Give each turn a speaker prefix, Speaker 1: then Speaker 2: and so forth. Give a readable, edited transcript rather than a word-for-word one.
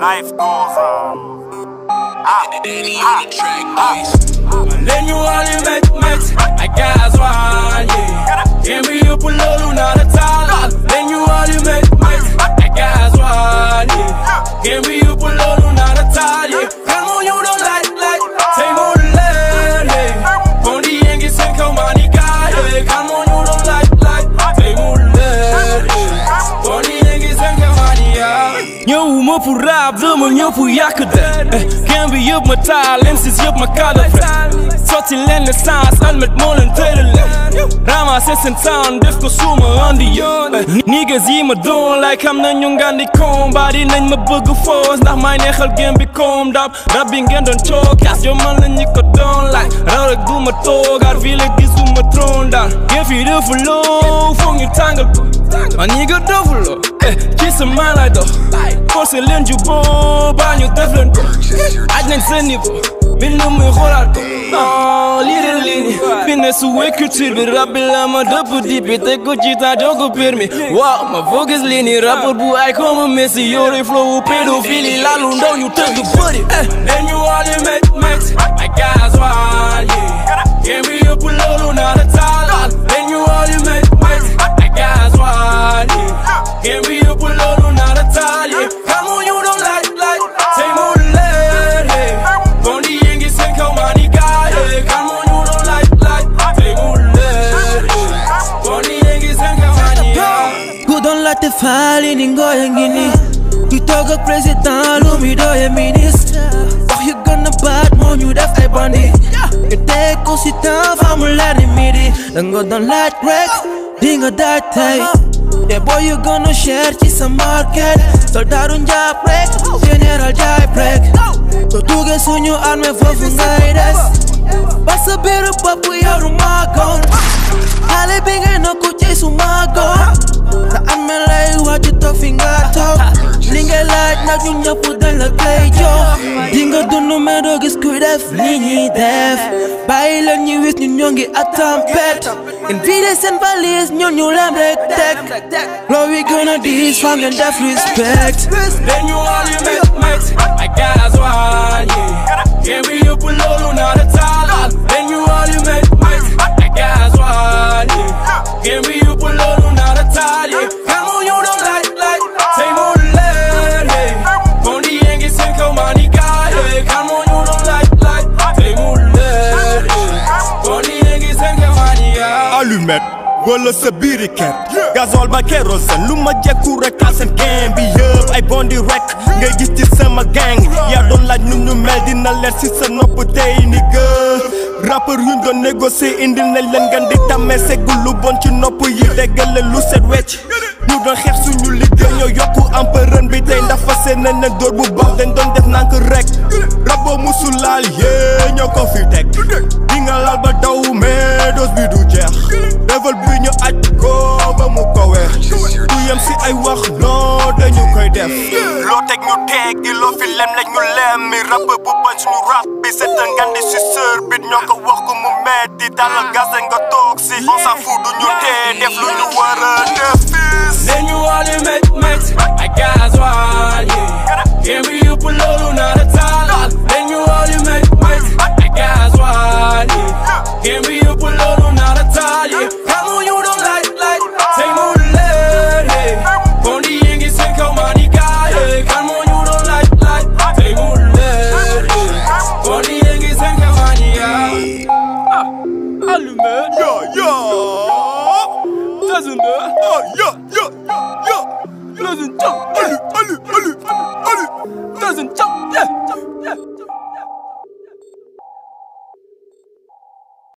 Speaker 1: Life goes on.
Speaker 2: Len ñu wali met ay gasoil Can we up a loolu na la taal Len ñu wali met ay gasoil Can we up a loolu na la taal Kan mo ñu doon like Say mo leen Bondi yengi sen kaw mani gaay Kan mo ñu doon like Say mo leen Bondi yengi sen kaw mani gaay ñëwuma pour rap dama ñëw pour yàq de Can bi yëpp ma taal MCs yëpp ma kalafre sotti leen l'essence almet moo leen tërale ramasser seen temps def ko suma andi yoon niggas yi ma doon like xam nañu ngandi combat di nañ ma bëgg foos ndax may neexal game bi comme dab rab bi ngeen doon cookaas yow man la ñi ko doon like raw rek du ma toogaat fii la gisuma tron daal gef yi dafa loo foog ñu tàngal ko a nigga dafa loo ci sa man lay dox forcé leen ju boo baa ñu def leen ko aj nañ seen niveau bil na muy xoolaat ko lii de lii fi ne su wee culture bi rap bi la ma dëpp di bi teg ko ci temps jox ko permis waaw ma focus lii nii rapport bu ay comme Messi yore flow pédophile laalu ndaw ñu tëgg bëri leen ñu wali met ay gasoil Can we up a loolu na la taal leen ñu wali met ay gasoil Can we up a loolu na la taal Come on you don't like say mo leen Bondi yengi sen kaw mani gaay Come on you don't like say mo leen Bondi yengi sen kaw mani gaay
Speaker 3: Ku doon laajte faali ni ngooya ngi ni Kuy toog ak président lu mi doye ministre wax yu gën a baat moo ñu def ay bandi ñu teg ko si temps fa mu leer ni midi danga doon laaj rek di nga daaj tey te boy yu gën a cher ci sa market soldaaru njaab rek général jaay rek soo duggee suñu armée foofu ngay des ba sa biiru bopp yoru maagoon xale bi ngay nokku ci su maagoon sa armée lay wàcc toog fi nga toog li ngay laaj nag ñu ñëpp dañ la koy jox di nga dund mais doo gis kuy def li ñuy def bàyyi leen ñu wis ñu ñoo ngi ak tempête in vide seen valise ñun ñu lem rek teg loo wi gën a diis fa ngeen def respect
Speaker 2: leen ñu wali met ay gasoil Can we up a loolu na la taal leen ñu wali met ay gasoil Can we up a loolu na la taal Come on you don't like say mo leen Bondi yengi sen kaw mani gaay Come on you don't like say mo leen Bondi yengi sen kaw mani gaay
Speaker 4: allumette wala sa biiri ket gazole ba kérosène lu ma jekku rek taal seen game bi yëpp ay bondi rek ngay gis ci sama gang yaa doon laaj nu ñu mel dina leer si sa nopp tey ni gë rappeur yuñ doon négocier indil nañ leen ngeen di tàmmee seggul lu bon ci nopp yi déggale lu set wecc ñu doon xeex suñu liggéey ñoo yokku empereur bi tey ndax fase nañ leen dóor bu baax dañ doon def nank rek rabo musul laal yee ñoo ko fi teg di nga laal ba daw mais dose bi du jeex level bi ñu aj ko ba mu ko weex du yem si ay wax non dañu koy def loo teg ñu teggi loo fi lem lañ ñu lem mi rap bu bañ suñu rap bi c'est un ngandi si seur bit ñoo ko wax ko mu metti dalal gaz nga toog si on s'en fout du ñu tee def lu ñu war a def
Speaker 2: leen ñu wali met ay gasoil Can we up a loolu na la taal leen ñu wali met ay gasoil Can we up a loolu na la taal Come on you don't like say mo leen Bondi yengi sen kaw mani gaay Come on you don't like say mo leen Bondi yengi sen kaw mani gaay allumette doesn't do doesn't jump doesn't jump